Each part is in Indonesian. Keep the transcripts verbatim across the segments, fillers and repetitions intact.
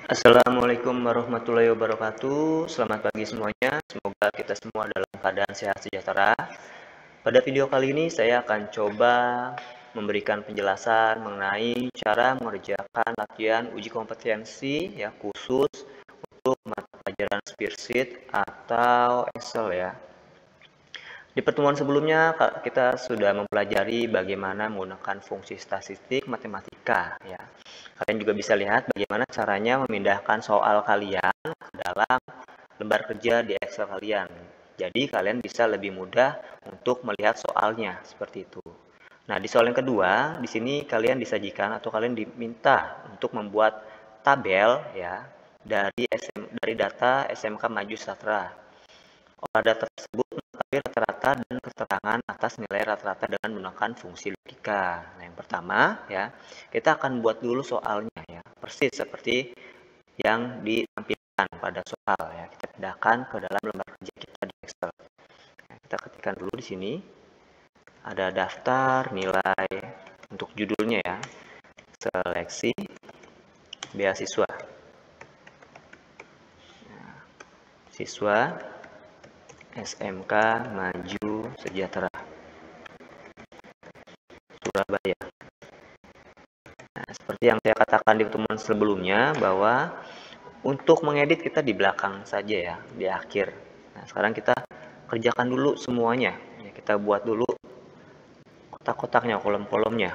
Assalamualaikum warahmatullahi wabarakatuh. Selamat pagi semuanya. Semoga kita semua dalam keadaan sehat sejahtera. Pada video kali ini saya akan coba memberikan penjelasan mengenai cara mengerjakan latihan uji kompetensi ya khusus untuk mata pelajaran Spreadsheet atau Excel ya. Di pertemuan sebelumnya kita sudah mempelajari bagaimana menggunakan fungsi statistik matematika ya. Kalian juga bisa lihat bagaimana caranya memindahkan soal kalian ke dalam lembar kerja di Excel kalian. Jadi kalian bisa lebih mudah untuk melihat soalnya seperti itu. Nah, di soal yang kedua, di sini kalian disajikan atau kalian diminta untuk membuat tabel ya dari S M, dari data S M K Maju Sejahtera. Olah data tersebut mengetahui rata-rata dan keterangan atas nilai rata-rata dengan menggunakan fungsi logika. Nah, yang pertama ya, kita akan buat dulu soalnya ya, persis seperti yang ditampilkan pada soal ya. Kita pindahkan ke dalam lembar kerja kita di Excel. Nah, kita ketikkan dulu di sini ada daftar nilai untuk judulnya ya, seleksi beasiswa. Nah, siswa S M K Maju Sejahtera Surabaya. Nah, seperti yang saya katakan di pertemuan sebelumnya bahwa untuk mengedit kita di belakang saja ya, di akhir. Nah, sekarang kita kerjakan dulu semuanya. Ya, kita buat dulu kotak-kotaknya, kolom-kolomnya.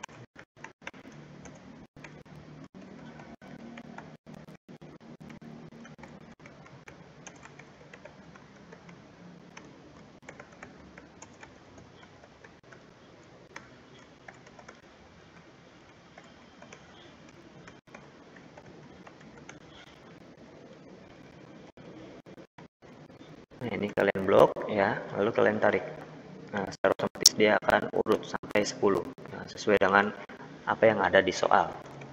Nah, ini kalian blok ya, lalu kalian tarik. Nah, secara otomatis dia akan urut sampai sepuluh. Nah, sesuai dengan apa yang ada di soal.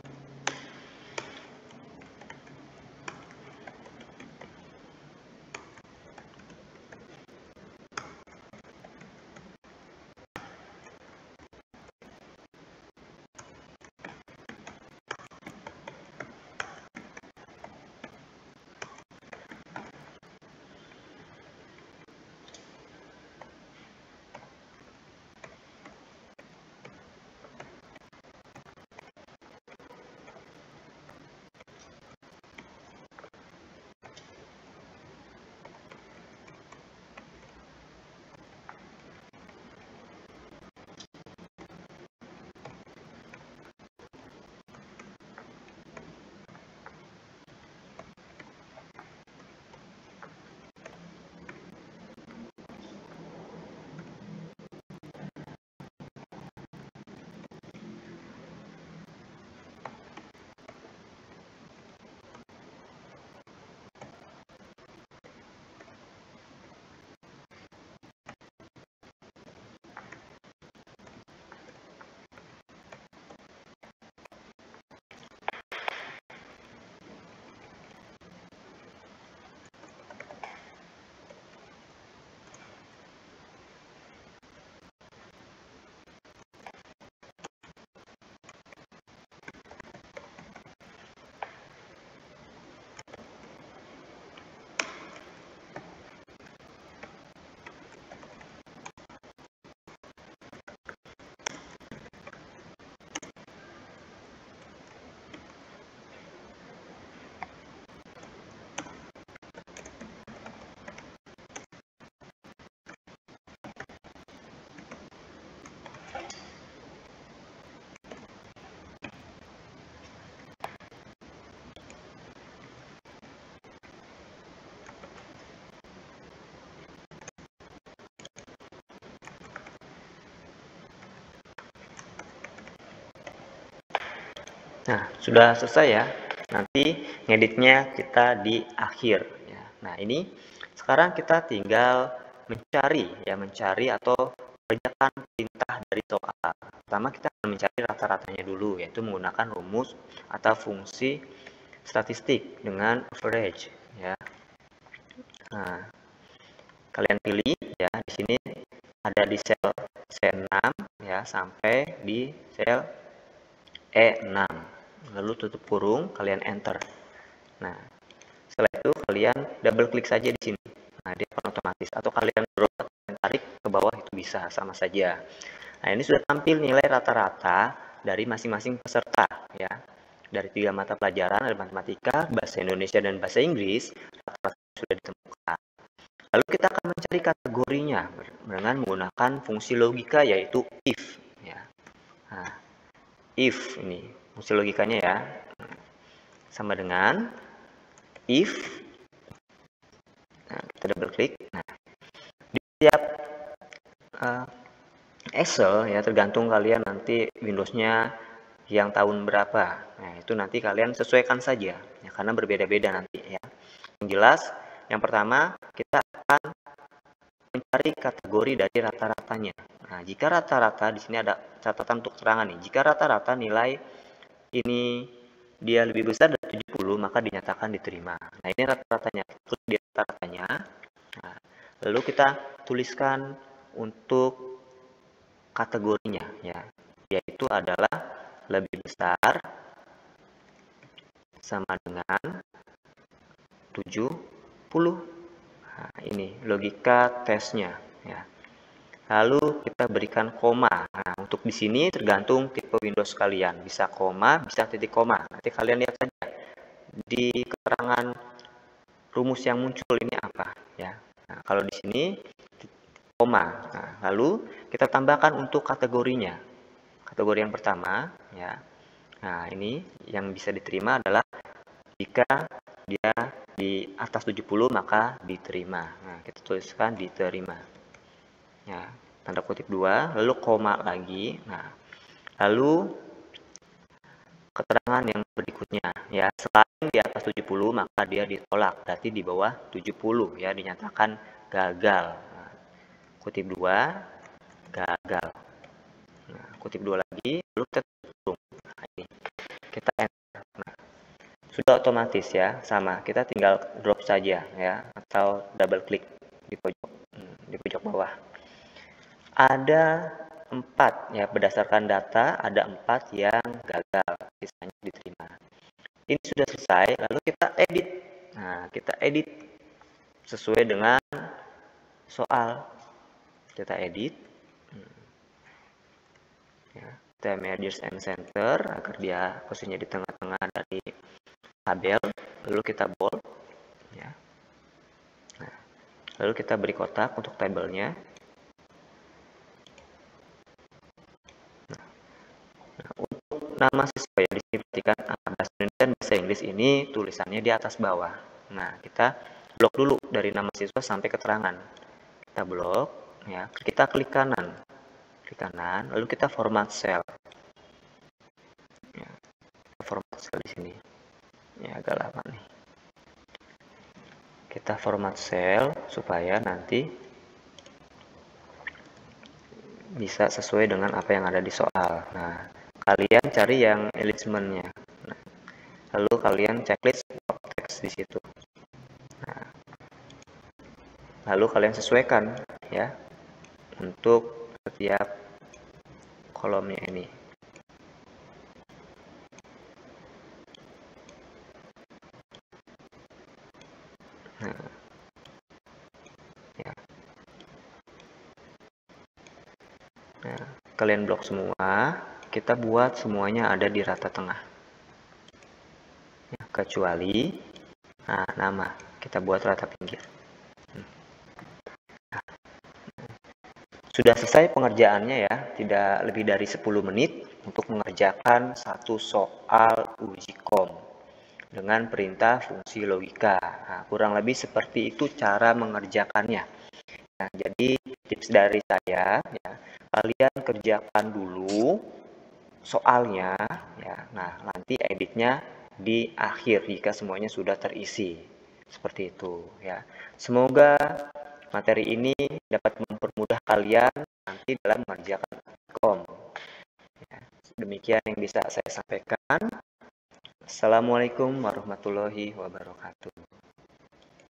Nah, sudah selesai ya. Nanti ngeditnya kita di akhir ya. Nah, ini sekarang kita tinggal mencari ya, mencari atau kerjakan perintah dari soal. Pertama kita akan mencari rata-ratanya dulu, yaitu menggunakan rumus atau fungsi statistik dengan average ya. Nah, kalian pilih ya, di sini ada di sel C enam ya sampai di sel E enam. Lalu tutup kurung, kalian enter. Nah, setelah itu kalian double klik saja di sini. Nah, dia akan otomatis, atau kalian drag dan tarik ke bawah itu bisa, sama saja. Nah, ini sudah tampil nilai rata-rata dari masing-masing peserta ya. Dari tiga mata pelajaran, ada matematika, bahasa Indonesia, dan bahasa Inggris, rata-rata sudah ditemukan. Lalu kita akan mencari kategorinya dengan menggunakan fungsi logika, yaitu if ya. Nah, if ini fungsi logikanya ya, sama dengan if. Nah, kita double klik. Nah, di setiap uh, Excel ya, tergantung kalian nanti Windows-nya yang tahun berapa. Nah, itu nanti kalian sesuaikan saja ya, karena berbeda-beda nanti ya. Yang jelas, yang pertama kita akan mencari kategori dari rata-ratanya. Nah, jika rata-rata, di sini ada catatan untuk keterangan nih. Jika rata-rata nilai ini dia lebih besar dari tujuh puluh, maka dinyatakan diterima. Nah, ini rata-ratanya. Terus di rata-ratanya. Nah, lalu kita tuliskan untuk kategorinya ya, yaitu adalah lebih besar sama dengan tujuh puluh. Nah, ini logika tesnya ya. Lalu kita berikan koma. Nah, untuk di sini tergantung tipe Windows kalian, bisa koma, bisa titik koma. Nanti kalian lihat saja di keterangan rumus yang muncul ini apa ya. Nah, kalau di sini koma. Nah, lalu kita tambahkan untuk kategorinya. Kategori yang pertama ya. Nah, ini yang bisa diterima adalah jika dia di atas tujuh puluh maka diterima. Nah, kita tuliskan diterima. Ya, tanda kutip dua, lalu koma lagi. Nah, lalu keterangan yang berikutnya ya, selain di atas tujuh puluh maka dia ditolak, berarti di bawah tujuh puluh ya, dinyatakan gagal. Nah, kutip dua, gagal. Nah, kutip dua lagi, lalu kita tutup. Nah, ini kita enter. Nah, sudah otomatis ya, sama. Kita tinggal drop saja ya, atau double klik di pojok di pojok bawah. Ada empat ya, berdasarkan data ada empat yang gagal, sisanya diterima. Ini sudah selesai, lalu kita edit. Nah, kita edit sesuai dengan soal. Kita edit ya, kita merge and center agar dia posisinya di tengah-tengah dari tabel, lalu kita bold ya. Nah, lalu kita beri kotak untuk tabelnya. Nah, untuk nama siswa ya, di sini perhatikan bahasa Indonesia dan bahasa Inggris ini tulisannya di atas bawah. Nah, kita blok dulu dari nama siswa sampai keterangan. Kita blok ya, kita klik kanan. Klik kanan, lalu kita format cell. Ya, format cell di sini. Ya, agak lama nih. Kita format cell supaya nanti bisa sesuai dengan apa yang ada di soal. Nah, kalian cari yang alignment-nya. Nah, lalu kalian checklist teks di situ. Nah, lalu kalian sesuaikan ya untuk setiap kolomnya ini. Nah, ya. Nah, kalian blok semua. Kita buat semuanya ada di rata tengah. Ya, kecuali nah, nama kita buat rata pinggir. Nah, sudah selesai pengerjaannya ya, tidak lebih dari sepuluh menit untuk mengerjakan satu soal uji kom dengan perintah fungsi logika. Nah, kurang lebih seperti itu cara mengerjakannya. Nah, jadi tips dari saya ya, kalian kerjakan dulu soalnya ya. Nah, nanti editnya di akhir jika semuanya sudah terisi. Seperti itu ya. Semoga materi ini dapat mempermudah kalian nanti dalam mengerjakan kom. Ya, demikian yang bisa saya sampaikan. Assalamualaikum warahmatullahi wabarakatuh.